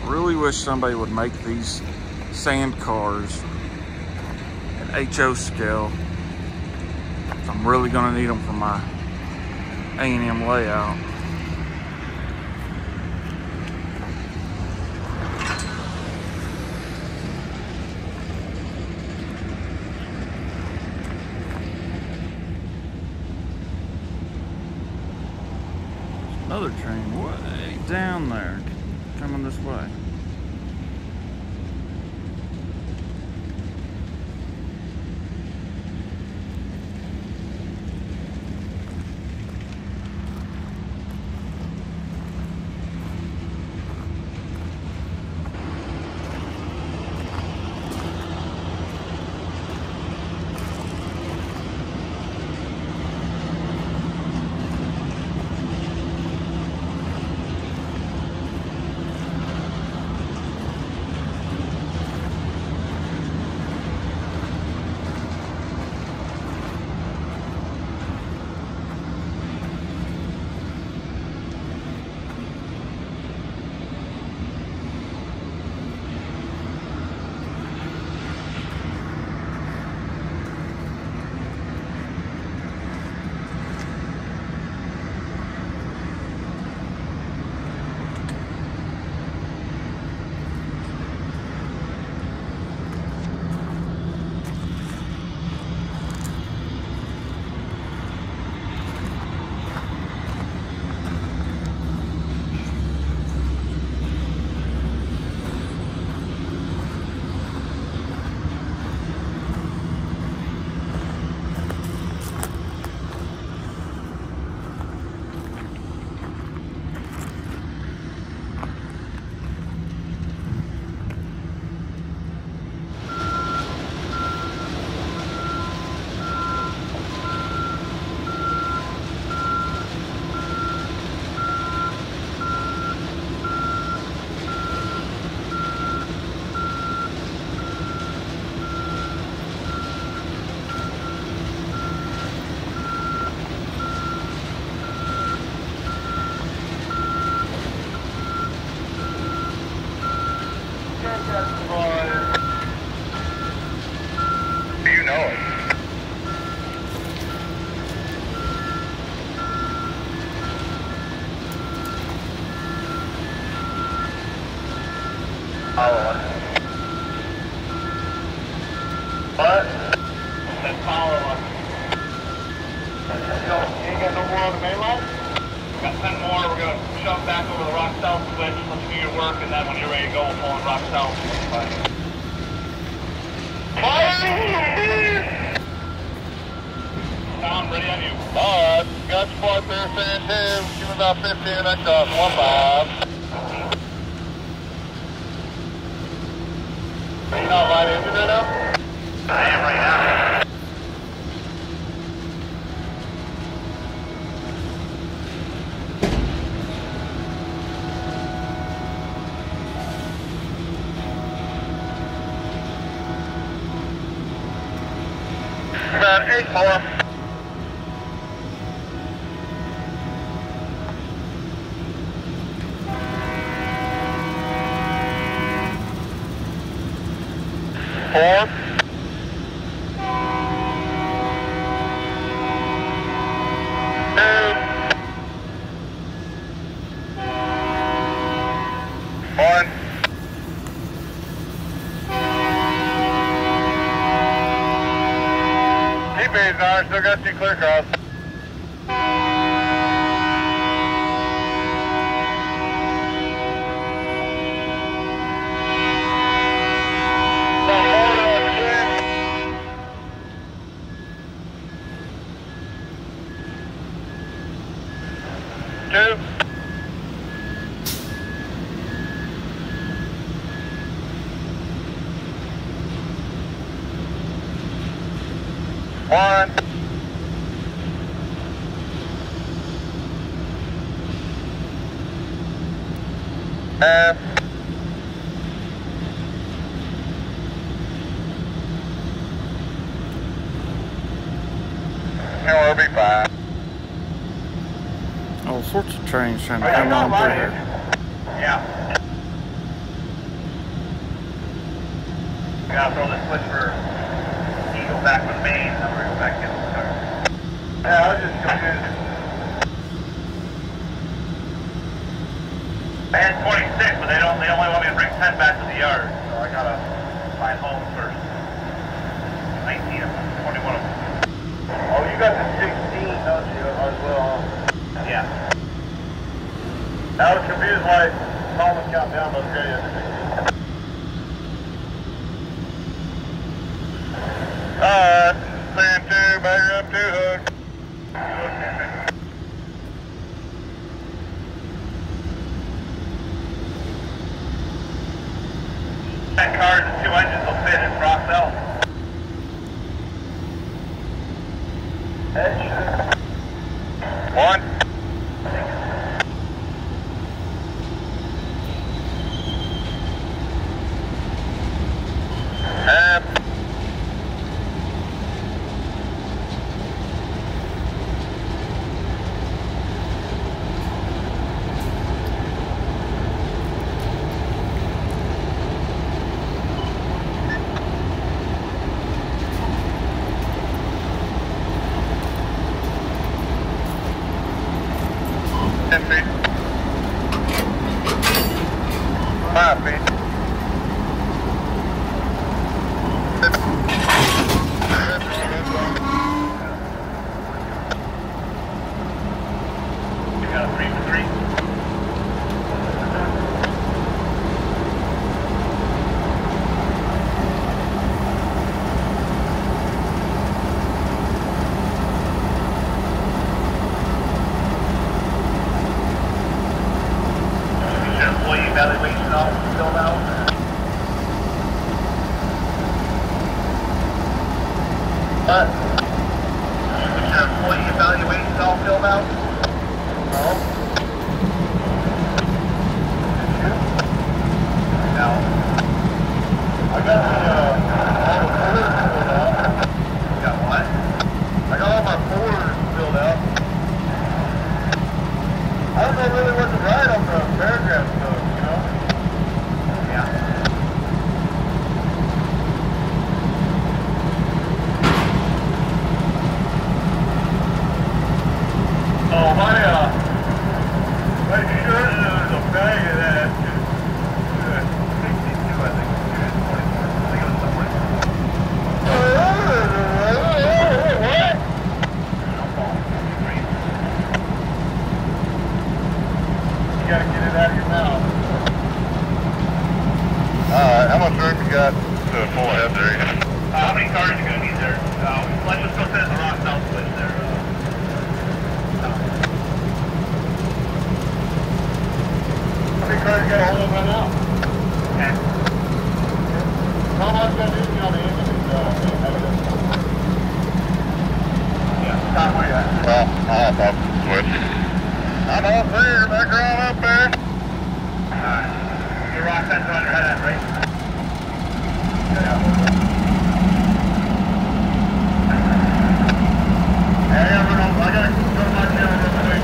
really wish somebody would make these sand cars at HO scale. I'm really gonna need them for my A&M layout. Another train way down there, coming this way. You know it. Follow us. What? Said follow us. You ain't got no more on the main line? We got 10 more. We're going to shove back over the Rock South switch. Let you do your work, and then when you're ready to go, we'll pull on Rock South. Tom, ready on you. Alright, got spot there, saying 2. Give me about 15, next off, 1-5. Are you not light engine right now? I am right now. About 8-4. Four. 2. 1. Keep it, Nara. Still got you clear cross. Two. 1. F. And we'll be fine. All sorts of trains trying to come on through here. Yeah. Gotta throw the switch for Eagle back with main, then we're gonna go back in with the car. Yeah, I was just confused. I had 26, but they only want me to bring 10 back to the yard, so I gotta find home first. 19 of them, 21 of them. Oh, you got the 16, don't you, as well? Yeah. I was confused why Tom was counting down those grades. Stand 2, back up 2 hook. That car, the 2 engines will fit in Roxelle. Head. 1. Tap. Evaluation all filled out. What? Is your employee evaluation all filled out? No. No. I got all the folders filled out. You got what? I got all my folders filled out. I don't know really what to write on the paragraph though. Yeah. Oh, my shirt is a bag of that. 62, I think. 24. I think it was somewhere. What? You gotta get it out of your mouth. Alright, how much room you got to pull ahead there? How many cars are you going to need there? Let's just go set the rock south switch there. How many cars you got to hold up right now? 10. How much going to do on the engine? Yeah, stop where you at. Well, I'll hop off the switch. I'm all clear, back around up there. Alright. Your rock sensor on your head end, right? Yeah. Hey, I gotta go to my channel real quick.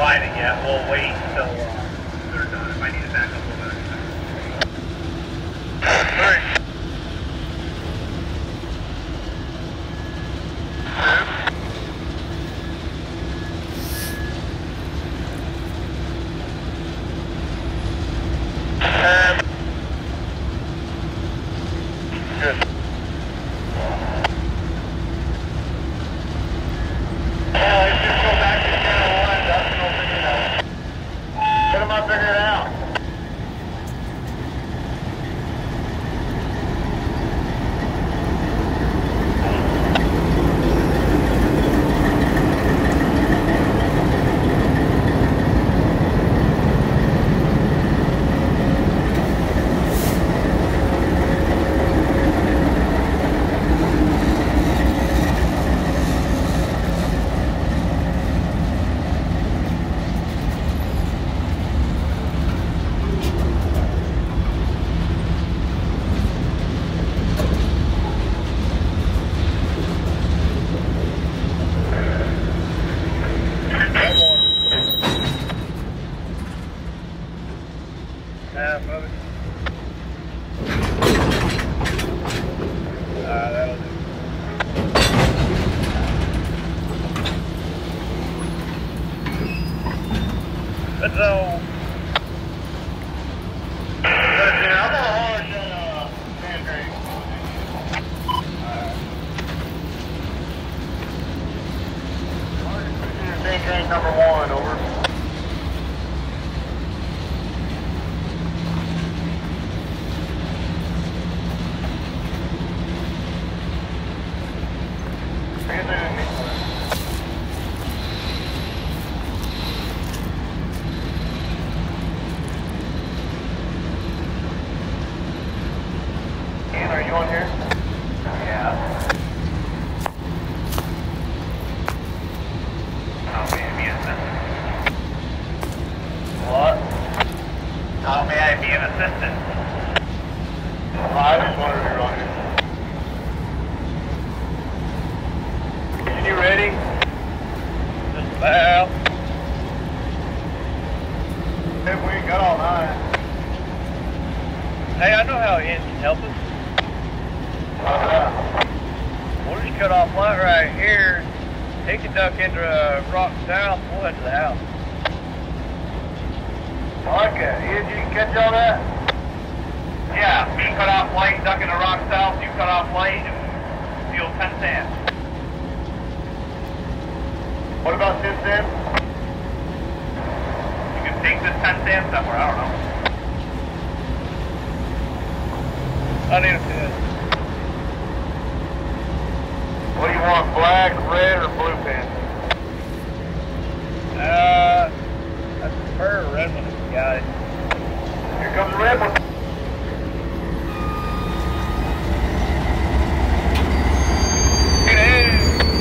find it yet. We'll wait until they're done. If I need to back up a little bit. Three. Good. Let's just go back to channel 1. Dustin will figure it out. Let him figure it out. Move it. That'll do. Let's go. I'm gonna hard sand drain. Sand drain number 1, over. Are you on here? Yeah. How may I be an assistant? What? How may I be an assistant? I just wanted to be on here. You ready? Just about. If we ain't got all night. Hey, I know how Ian can help us. We'll just cut off light right here. He can duck into Rock South. We'll head to the house. I like that. Ian, you can catch all that? Yeah, me cut off light, duck into Rock South. You cut off light and steal 10 cents. What about 10 cents? You can take this 10 cents somewhere. I don't know. I need a pen. What do you want, black, red, or blue pen? I prefer a red one if you got it. Here comes the red one. Hey!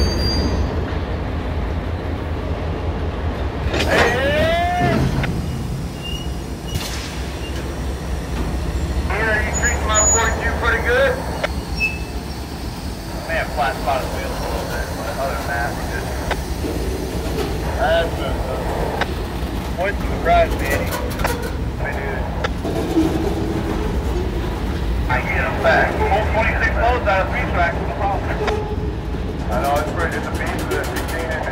Ian, are you treating my 42 pretty good? May have flat spotted wheels a little bit, but other than that, we're good. That's good. Boys can surprise me, Eddie. I do. I get them back. 26 loads out of 3 tracks, no problem. I know, it's pretty, it's a beast with a 16 in it.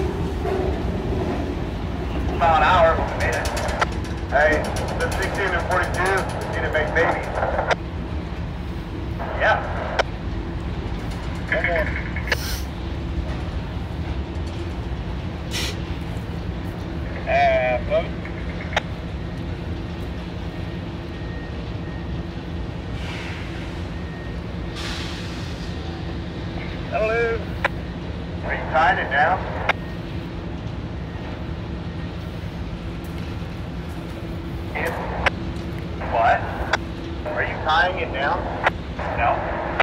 Mile an hour, but we made it. Hey, the 16 and 42 need to make babies. Yeah. Come on. Folks. Hello. Are you tying it down? What? Are you tying it down? No.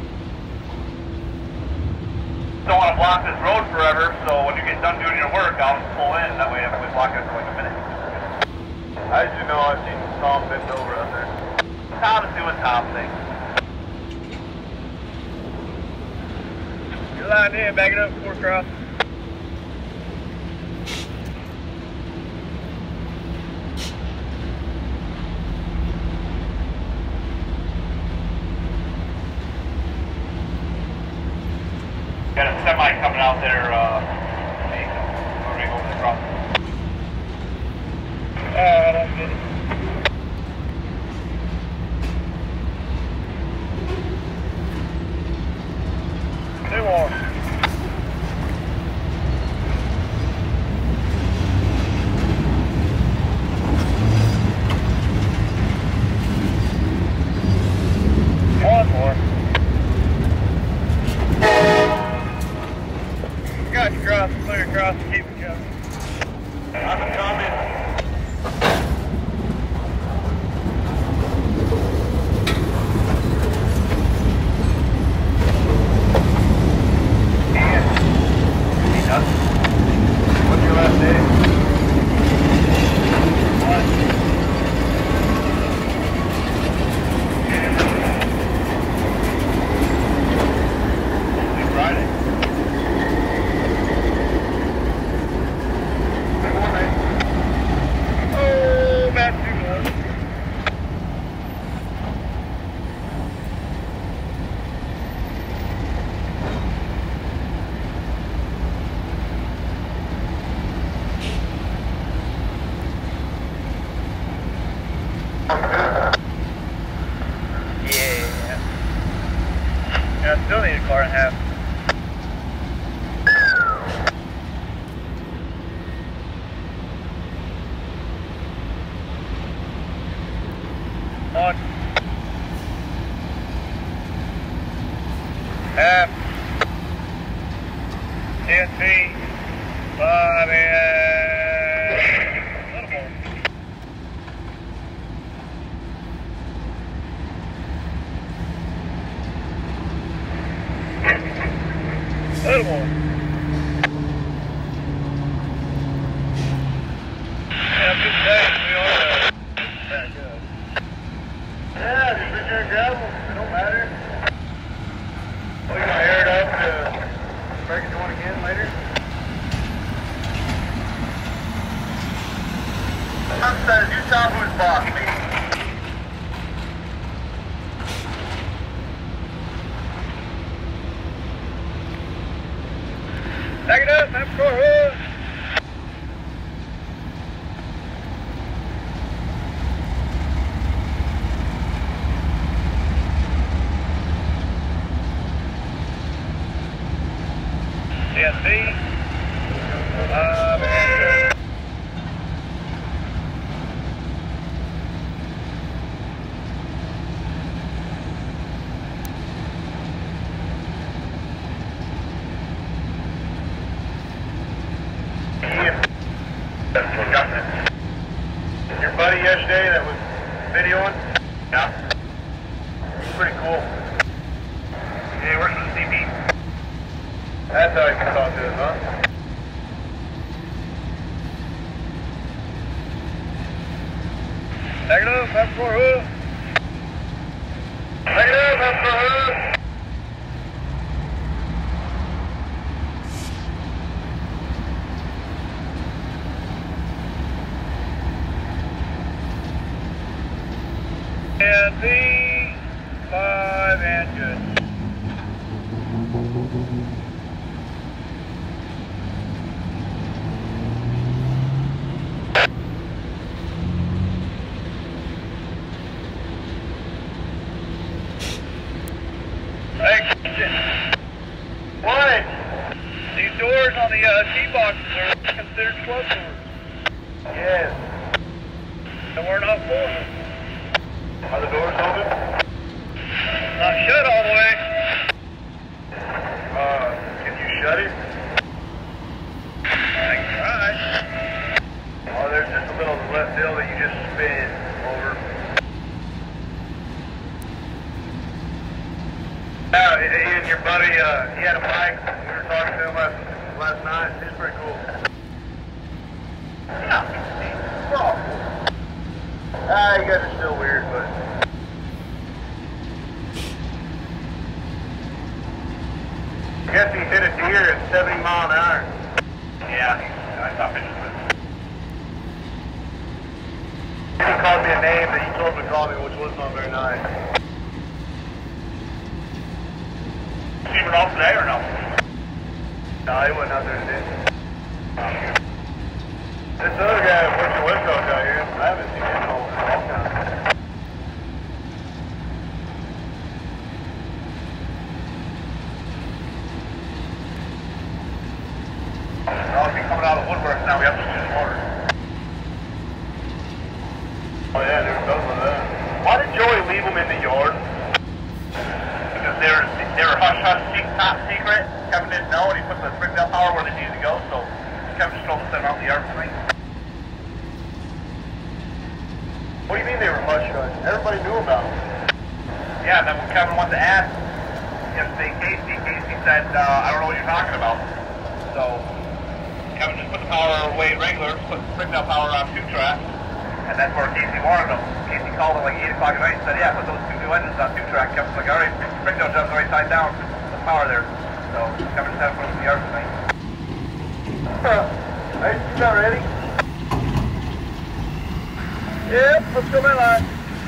Don't want to block this road forever, so when you get done doing your work, I'll just pull in. That way I can block it for like a minute. How did you know I've seen Tom bent over out there? Tom is doing Tom things. Good line in, back it up before cross. semi coming out there, or maybe over the crossing. I don't get it. Two more. One more. Got you across, clear across, keep it coming. I'm coming. What's your last name? What? Friday. Good morning. Oh, about 2 more. Yeah, I still need a car and a half. One. Half. 10 feet. 5 and a little more. A little more. Yeah, good day. We are that good. Yeah, just put your gravel. It don't matter. We're going to air it up to break it down again later. I'm saying, you tell who's boss, me. Back it up, that's for hood. CSV. Your buddy yesterday that was videoing? Yeah. He's pretty cool. Yeah, he works with the CP. That's how you can talk to him, huh? Take it up, that's for hood. Take it up, that's for hood. And B, 5 and good. Hey, what? These doors on the T-boxes are considered club doors. Yes. And we're not for them. Are the doors open? Not shut all the way. Can you shut it? I can try. Oh, there's just a little left hill that you just spin over. Now, Ian, your buddy, he had a mic. We were talking to him last night. He's pretty cool. Yeah, we're all cool. You guys are still weird, but... I guess he hit a deer at 70 miles an hour. Yeah, I thought it was... He called me a name that you told him to call me, which was not very nice. See him at all today or no? No, he wasn't out there today. This other guy works the West Coast out here. I haven't seen him in a long time. I'll be coming out of the woodwork now. We have to use water. Oh yeah, there's done with that. Why did Joey leave them in the yard? Because they were hush hush top secret. Kevin didn't know, and he put the Springdale power where they needed to go. So Kevin just told them to send them out in the yard tonight. What do you mean they were hush hush? Everybody knew about them. Yeah, and then when Kevin went to ask yesterday, Casey said, I don't know what you're talking about. So Kevin just put the power away regular, put the Springdale power on 2-track, and that's where Casey wanted them. Casey called at like 8 o'clock at night and said, yeah, put those 2 new engines on 2-track. Kevin's like, all right, Springdale job's already tied down. The power there. So Kevin just had to put them in the yard tonight. Hey, you not ready? Yep, let's go my line.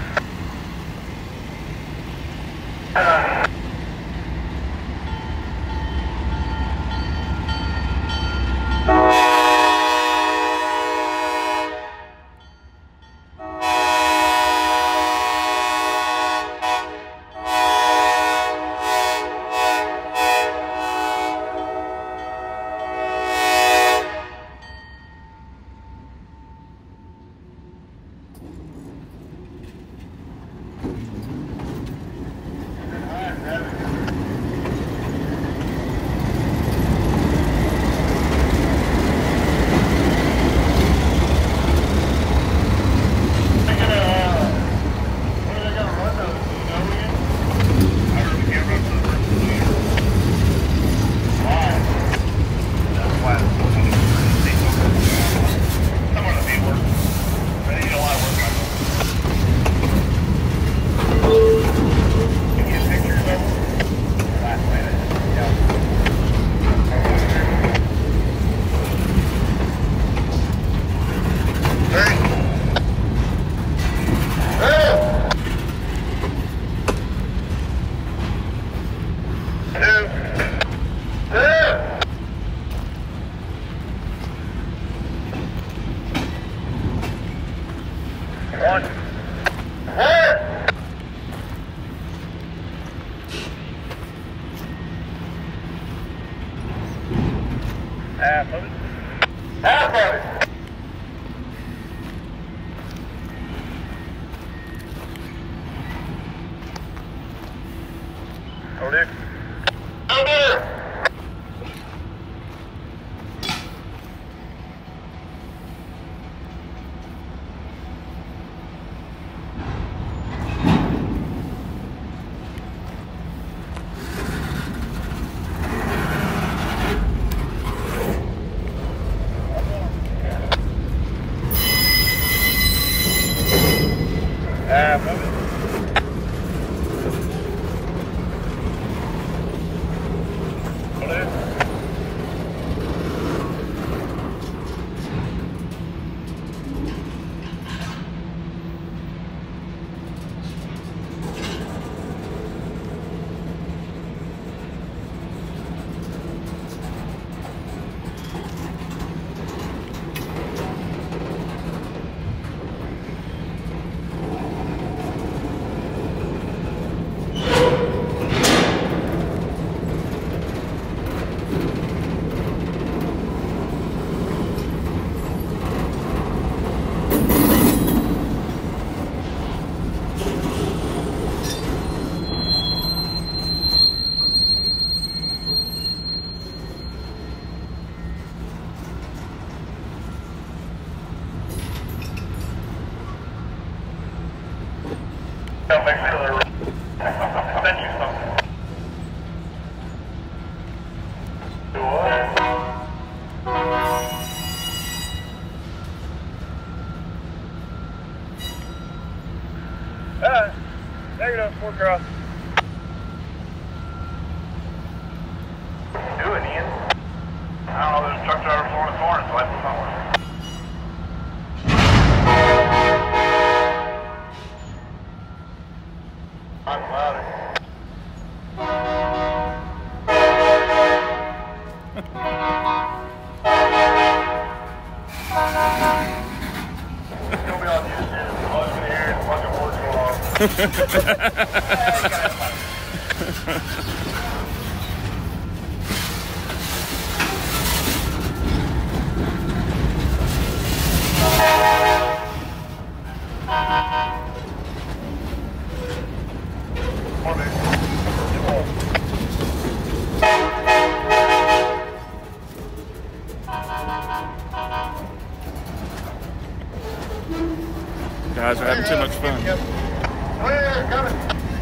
Half of it. Half of it. Over there. Over there. Half of it. Make sure they're sent you something. Do what? Negative, 4 cross. What are you doing, Ian? I don't know, there's a truck driver blowing his horn, so I put my horn. I'm louder. Guys are having too much fun. Clear, coming.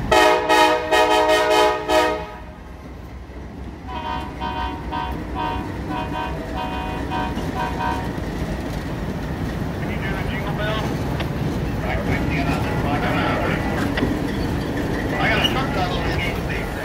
Can you do the jingle bell? I got a truck driver over here.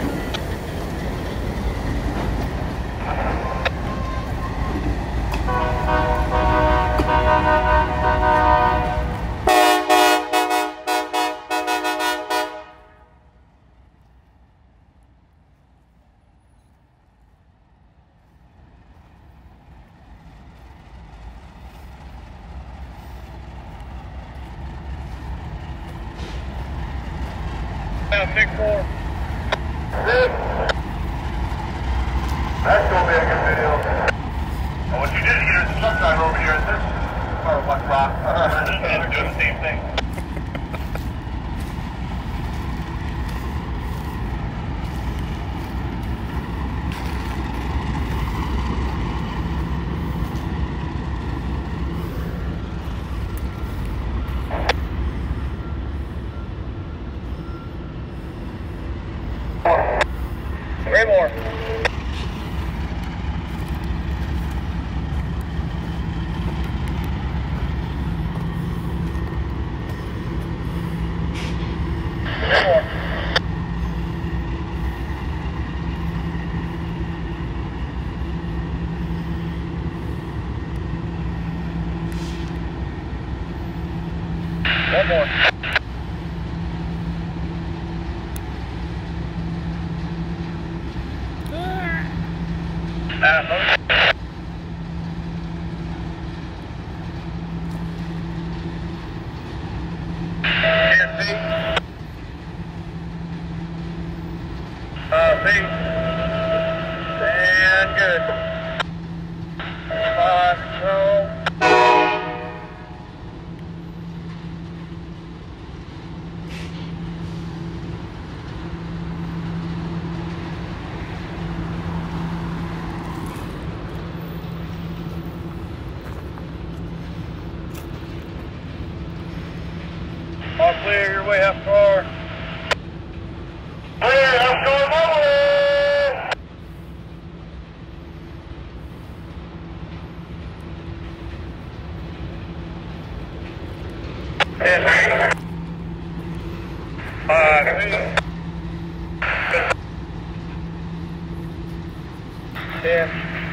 Now, 6-4. That's going to be a good video. Well, what you did here is the truck driver over here, this car was like rock. He's doing the same thing. Three more. One more. Feet. And good. 5, control. All clear, your way half car. Clear, half car mobile. And 5 feet. 10.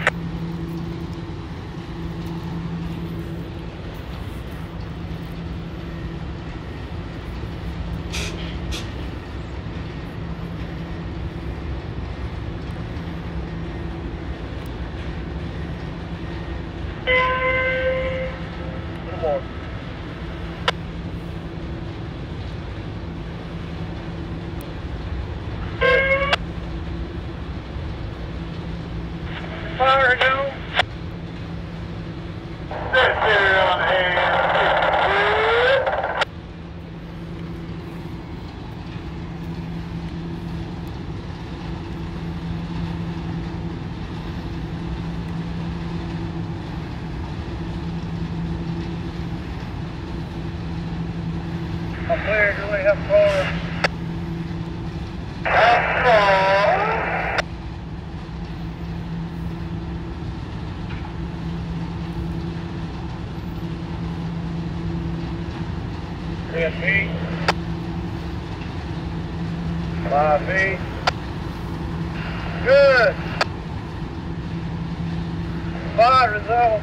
More. Fire go. Sit there on hand. I'm cleared, your way half car. Half car. feet. 5 feet. Good. 5 result.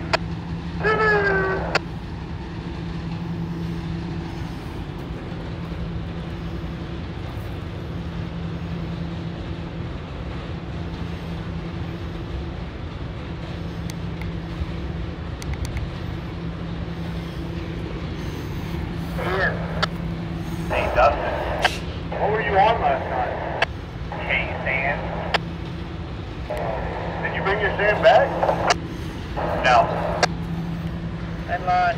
Hey, Dustin. Headlight.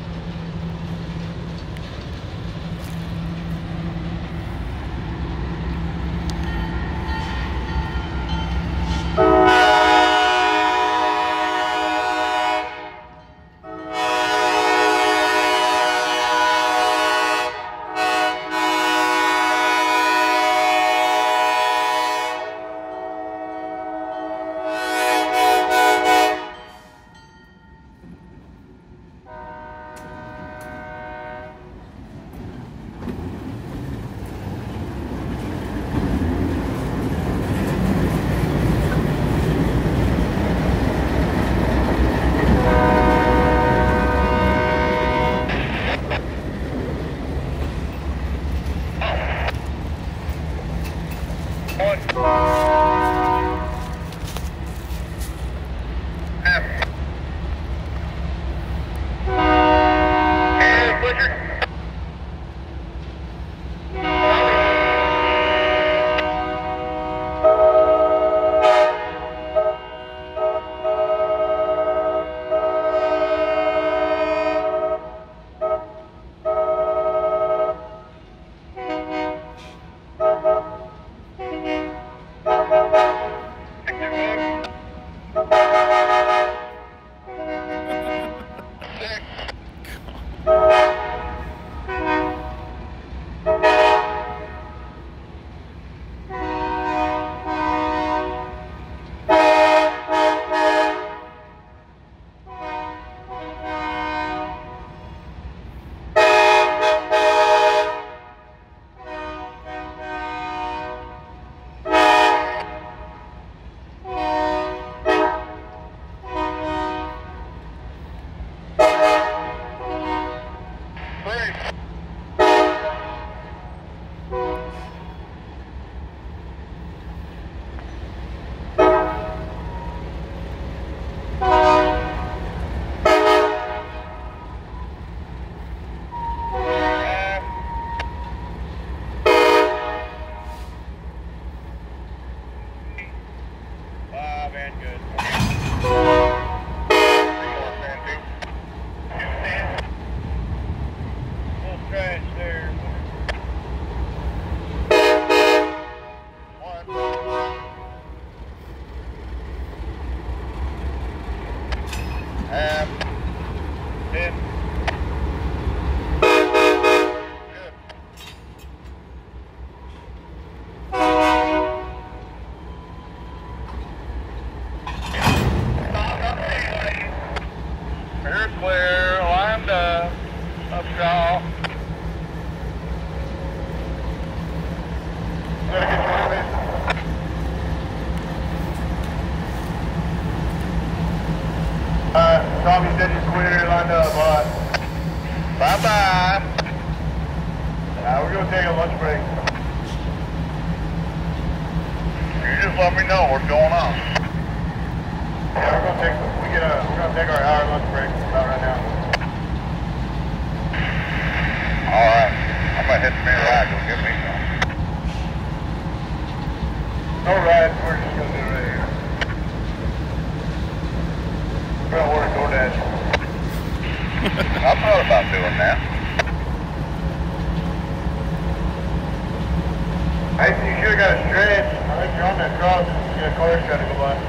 Tommy said you're clear, lined up, alright. Bye-bye. We're going to take a lunch break. You just let me know what's going on. Yeah, we're going to take our hour lunch break about right now. Alright. I'm going to hit the main ride. Go get me some. No rides, we're just going to do it right here. We're going to order DoorDash. I thought about doing that. I think you should have got a stretch. I think you're on that cross. You got cars trying to go by.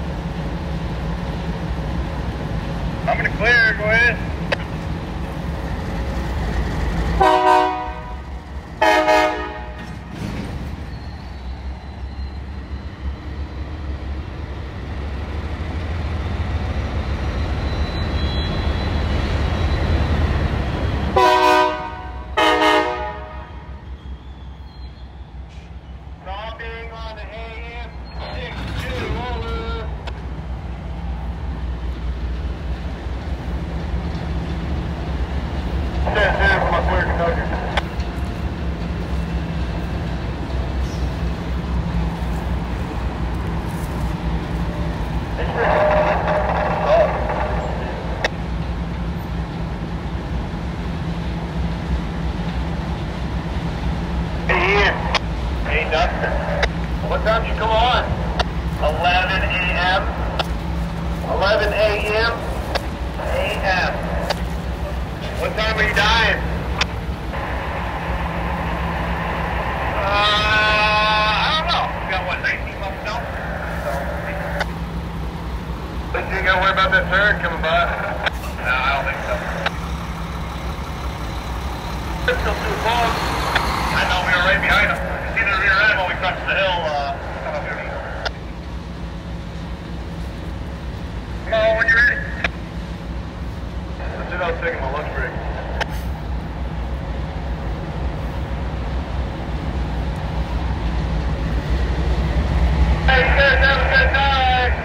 I'm going to clear. Go ahead. were you dying? I don't know. We got what, 19 months now? So, think you ain't gotta worry about that turd coming by? No, I don't think so. It's still too close. I know, we were right behind him. You see the rear end when we crossed the hill, come up here. Come on, when you're ready. That's it, I was taking my lunch break. Hey, you guys have a good night.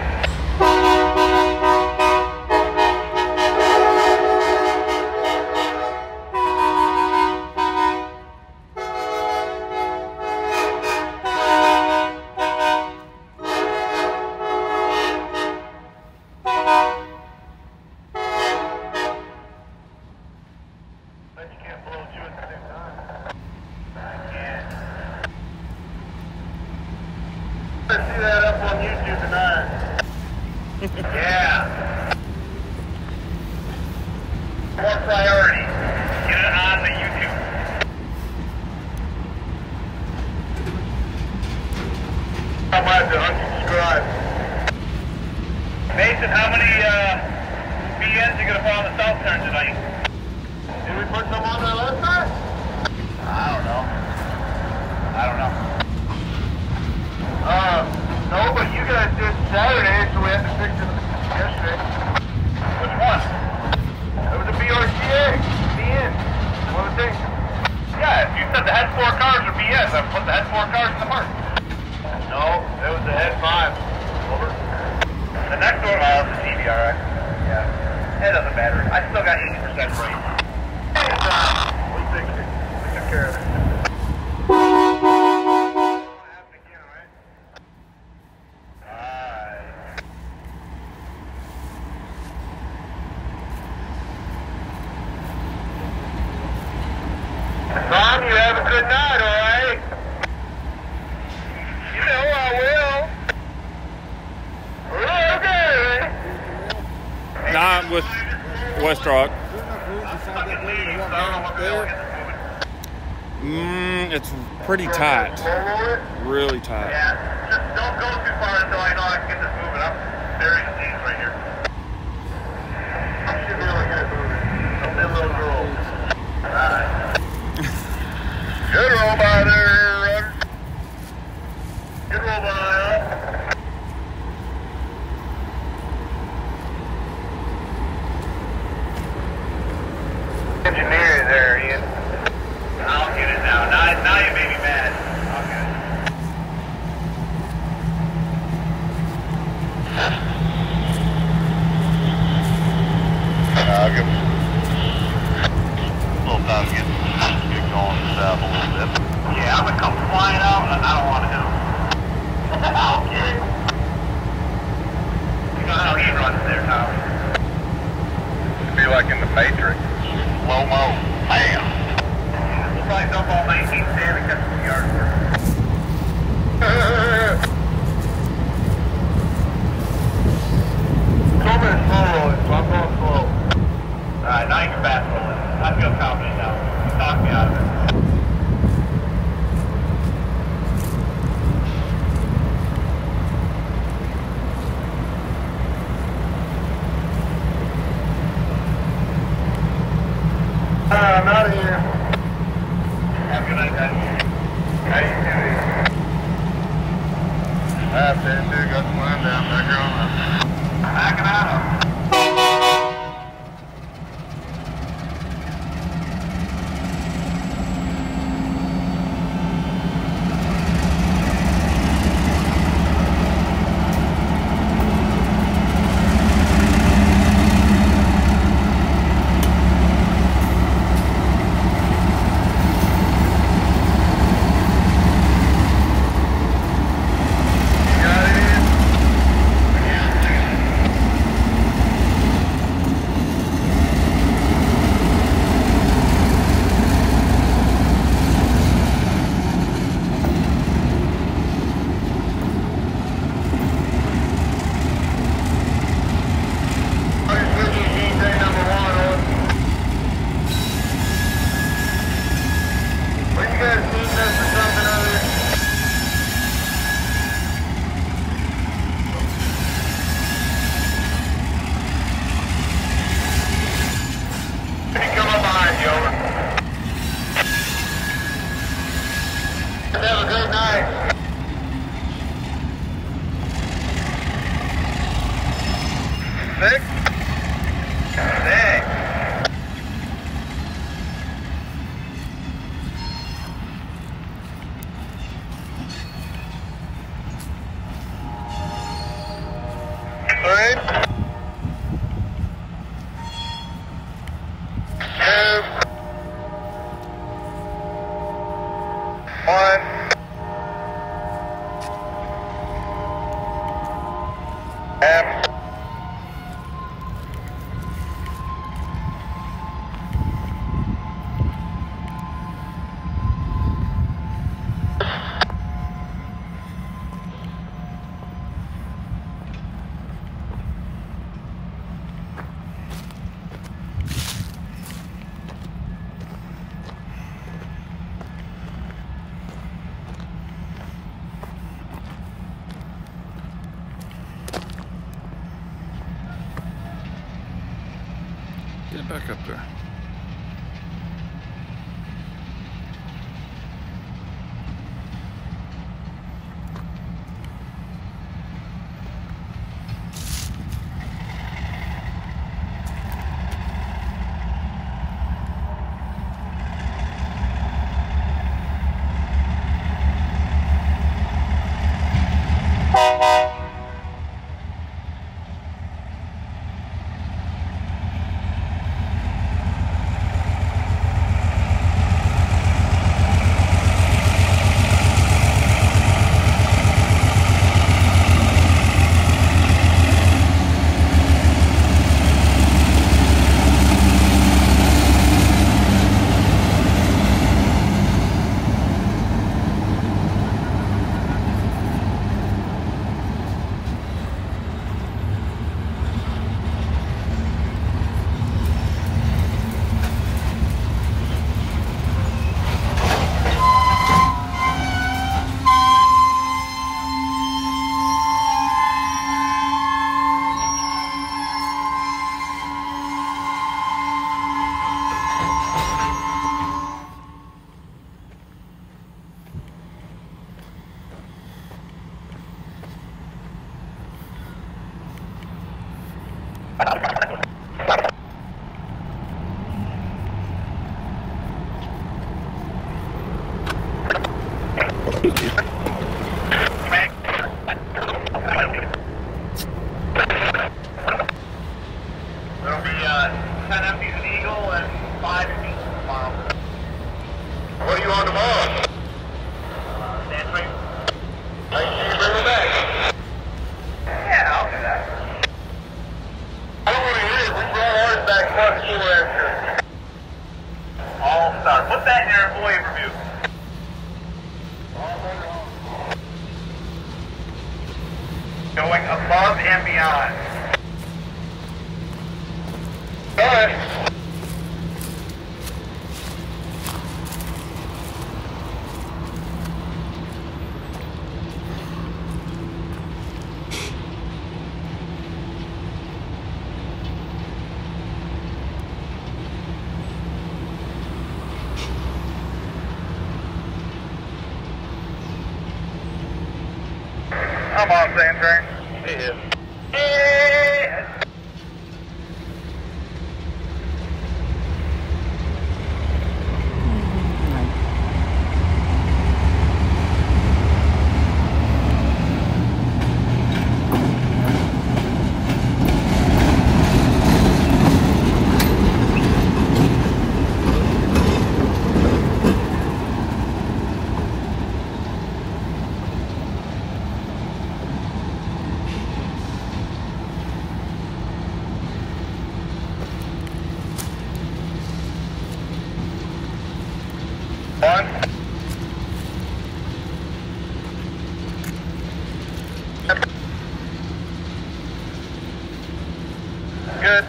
Bet you can't blow two at the same time. I can't. Let's see that up on YouTube tonight. Yeah. More priority. Get it on the YouTube. I might have to unsubscribe. Mason, how many BNs you gonna put on the south turn tonight? Did we put some on there last time? I don't know. No, but you guys did Saturday, so we had to fix it yesterday. Which one? It was a BRCA. BN. One of the things. Yeah, you said the head 4 cars were BS. I put the head 4 cars in the park. No, it was the head 5. Over. The next one, it's a TV, alright. Yeah. It doesn't matter. I still got 80% rate. We fixed it. We took care of it. Tom, you have a good night, alright? You know I will. Okay. Nah, I'm with West Rock. It's pretty tight. Really tight. Yeah, just don't go too far until I know I can get this moving. I'm burying the scenes right here. I should be able to get it moving. Don't be a little girl. Alright. Good roll by there, Rudder. Good roll by, huh? Engineering there, Ian. I'll get it now. Now you made me mad. I'll get it. I'll give him a little time to get going south a little bit. Yeah, I'm gonna come flying out and I don't want to hit him. Okay. You know how he runs there, Tom. It'd be like in the Matrix. Slow-mo. Bam! We'll probably dump all 19 sand and catch some yard work. Told me to slow rolling, so I'm going slow. Alright, now you can fast roll it. I feel confident now. You talked me out of it. I'm out of here. Have a good night, guys. How you doing? I've been got the line down back here on the backing out of. Get back up there. There'll be 10 empties in Eagle and 5 in Beach tomorrow. What are you on tomorrow? Stand train. I can you bring it back? Yeah, I'll do that. I don't want to hear it. We brought ours back much cooler after. All star. Put that in your employee review. Going above and beyond. Alright. I'm on sand train. Yeah. One. Good.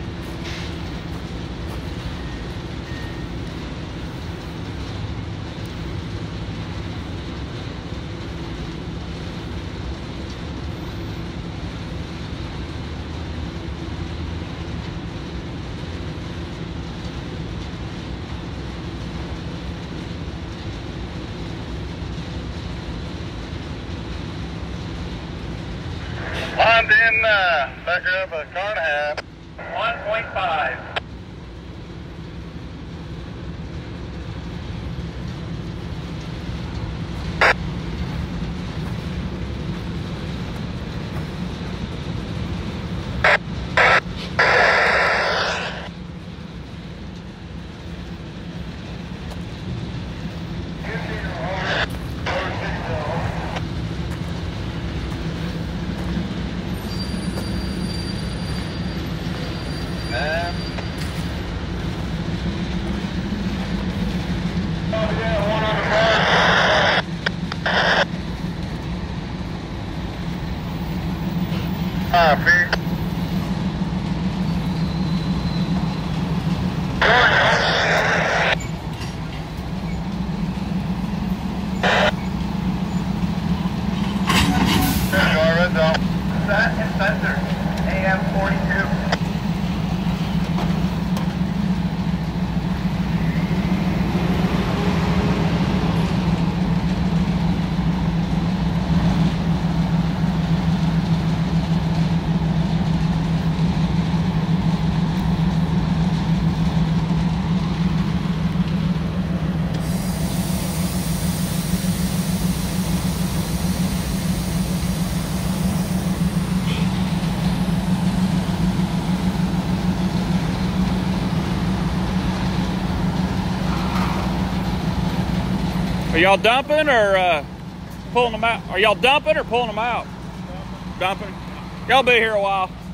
Lined in, back her up a car and a half. 1.5. That is sensor AM 42. Are y'all dumping or pulling them out? Are y'all dumping or pulling them out? Dumping. Y'all be here a while.